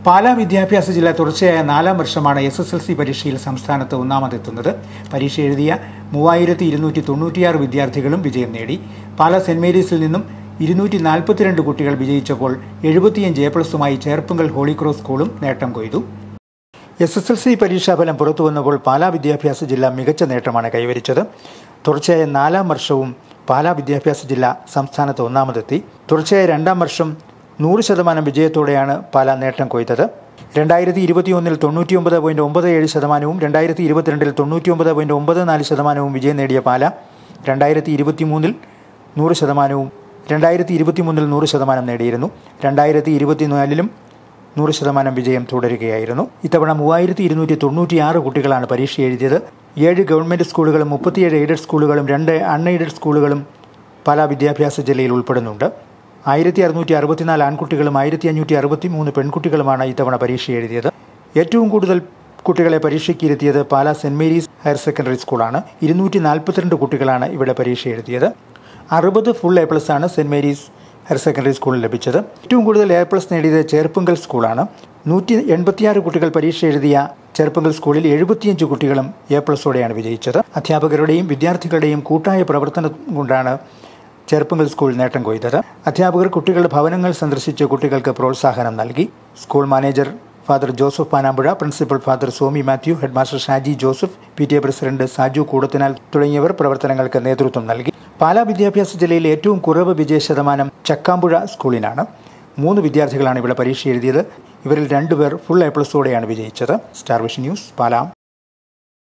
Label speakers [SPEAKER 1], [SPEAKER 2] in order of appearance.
[SPEAKER 1] പാലാ വിദ്യാഭ്യാസ ജില്ല തുടർച്ചയായ 4ാം വർഷമാണ് SSLC പരീക്ഷയിൽ സംസ്ഥാനത്ത് ഒന്നാമതെത്തുന്നത്. പരീക്ഷ എഴുതിയ 3296 വിദ്യാർത്ഥികളും വിജയം നേടി. പാലാ സെന്റ് മേരീസിൽ നിന്നും 242 കുട്ടികൾ വിജയിച്ചപ്പോൾ 75 A+മായി ചേർപ്പുങ്കൽ ഹോളി ക്രോസ് സ്കൂളും നേട്ടം കൊയ്തു. SSLC പരീക്ഷാഫലം പുറത്തുവന്നപ്പോൾ പാലാ വിദ്യാഭ്യാസ ജില്ല മികച്ച നേട്ടമാണ് കൈവരിച്ചത്. തുടർച്ചയായ 4ാം വർഷവും പാലാ വിദ്യാഭ്യാസ ജില്ല സംസ്ഥാനത്ത് ഒന്നാമതെത്തി. തുടർച്ചയായ 2ാം വർഷം 100% വിജയത്തോടെയാണ് പാലാ നേട്ടം കൊയ്തത്. 2021 99.97%, 2022 99.94% വിജയം നേടിയ പാലാ 2023 100%, 2023 100% നേടിയിരുന്നു. 2024 100% വിജയം തുടരുകയായിരുന്നു. ഇത്തവണ 3296 കുട്ടികളാണ് പരീക്ഷ എഴുതിയത്. 7 ഗവൺമെൻറ് സ്കൂളുകളും 37 എയ്ഡഡ് സ്കൂളുകളും 2 അൺഎയ്ഡഡ് സ്കൂളുകളും പാലാ വിദ്യാഭ്യാസ ജില്ലയിൽ ഉൾപ്പെടുന്നുണ്ട്. 1664 ആൺകുട്ടികളും 1563 പെൺകുട്ടികളുമാണ് ഇത്തവണ പരീക്ഷ എഴുതിയത്. ഏറ്റവും കൂടുതൽ കുട്ടികളെ പരീക്ഷയ്ക്ക് ഇരുത്തിയത് Pala saint Mary's higher secondary സ്കൂളാണ്. 242 കുട്ടികളാണ് ഇവിടെ പരീക്ഷ എഴുതിയത്. 60 ഫുൾ A+ ആണ് സെന്റ് മേരീസ് ഹയർ സെക്കൻഡറി സ്കൂളിൽ ലഭിച്ചത്. ഏറ്റവും കൂടുതൽ A+ നേടിയത് ചേർപ്പുങ്കൽ സ്കൂളാണ്. 186 കുട്ടികൾ പരീക്ഷ എഴുതിയ ചേർപ്പുങ്കൽ സ്കൂളിൽ 75 കുട്ടികളും A+ഓടെയാണ് വിജയിച്ചത്. അധ്യാപകരുടെയും വിദ്യാർത്ഥികളുടെയും കൂട്ടായ പ്രവർത്തനം കൊണ്ടാണ് ചേർപ്പുങ്കൽ സ്കൂൾ നേട്ടം കൊയ്തത്. അധ്യാപകർ കുട്ടികളുടെ ഭവനങ്ങൾ സന്ദർശിച്ച് കുട്ടികൾക്ക് പ്രോത്സാഹനം നൽകി. School manager father Joseph Panampuzha, principal father Somy Mathew, headmaster Shaji Joseph, PTA president Saju കൂടത്തിനാൽ തുടങ്ങിയവർ പ്രവർത്തനങ്ങൾക്ക് നേതൃത്വം നൽകി. പാലാ വിദ്യാഭ്യാസ ജില്ലയിൽ ഏറ്റവും കുറവ് വിജയശതമാനം ചക്കാമ്പുഴ സ്കൂളിനാണ്. 3 വിദ്യാർത്ഥികളാണ് ഇവിടെ പരീക്ഷ എഴുതിയത്. ഇവരിൽ 2 പേർ ഫുൾ A+ഓടെയാണ് വിജയിച്ചത്. Star vision news, Pala.